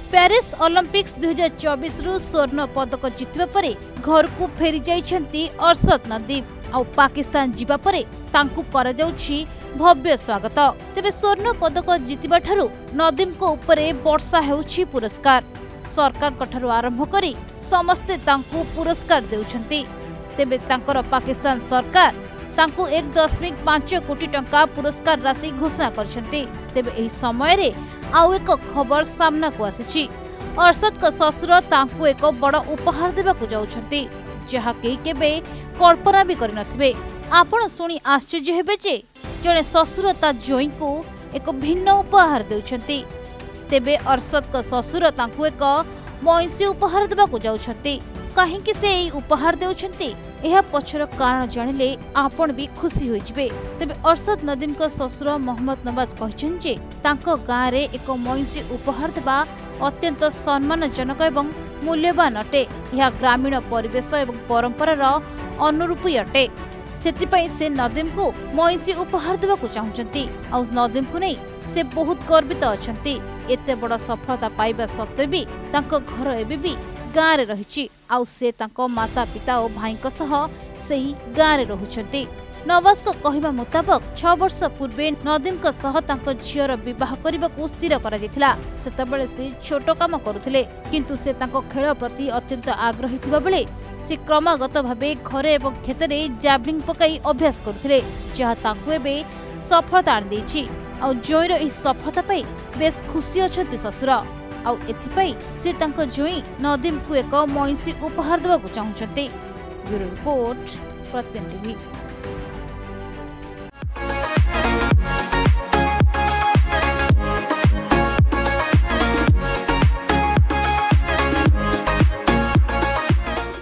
Paris Olympics 2024 रु स्वर्ण पदक जितबा परे घर को फेरी जाइछंती अरशद नदीम आ पाकिस्तान जीवा परे तांकु करा जाउछि भव्य स्वागत। तेबे स्वर्ण पदक जितिबा ठारू नदीम को उपरे वर्षा हेउछि पुरस्कार। सरकार कठारु आरंभ करी समस्ते तांकु पुरस्कार देउछंती। तेबे तांकर पाकिस्तान सरकार तांकु 1.5 कोटी टंका पुरस्कार राशि घोषणा करछंती। तेबे एही समय रे आउ एक खबर सामना को आसीछि। अरशद का ससुर तांकु एक बड़ उपहार देबाकु जाउछंती, जहा के केबे कल्पना भी करि नथिबे। आपण सुनी आश्चर्य हेबे जे जणे ससुर ता जोई को एक भिन्न उपहार देउछंती। तेबे अरशद का ससुर तांकु एक मईसी उपहार देबाकु जाउछंती। काहेकि से एई उपहार देउछंती एहा पछर कारण जानिले आपण भी खुशी होई जिबे। तेबे अरशद नदीम का ससुर मोहम्मद नवाज कहछन जे तांको गाँ रे एक मईसी उपहार देबा अत्यंत सम्मानजनक एवं मूल्यवान अटे। यह ग्रामीण परिवेश एवं परंपरार अनुरूपी अटे। सेतिपई से नदीम को मईसी उपहार देबाकु चाहुचंती। आ नदीम को नै से बहुत गर्वित अछंती। एते बड़ सफलता पाइबा सत्वे भी तांको घर एबे भी गाँ रे रहिछि। आ से तांको माता पिता और भाई को सह सेही गाँ रे रहुचंती। नवाज को कहिबा मुताबिक 6 वर्ष पूर्वे नदीम को सह तांको झियर विवाह करबाकू स्थिर करा जायतिला। सेतबेले से छोटो काम करुथिले, किंतु से तांको खेल प्रति अत्यंत आग्रही थिबा बेले से क्रमागत भाबे घरे एवं खेतरे जैवलिन पकाई अभ्यास करुथिले, जहा तांको एबे सफलता आनि दैछि। आ जोईर एही सफलता पई बेस खुशी अछंती ससुर। आ एथिपई से तांको जोई नदीम को एक मईसी उपहार देबाकू चाहुचंती। ब्यूरो रिपोर्ट, प्रत्येक टीवी।